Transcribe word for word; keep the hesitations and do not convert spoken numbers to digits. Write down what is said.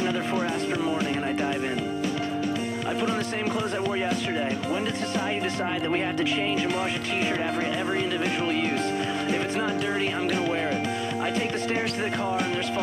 another four aspirin morning and I dive in. I put on the same clothes I wore yesterday. When did society decide that we have to change and wash a t-shirt after every individual use? If it's not dirty, I'm gonna wear it. I take the stairs to the car and there's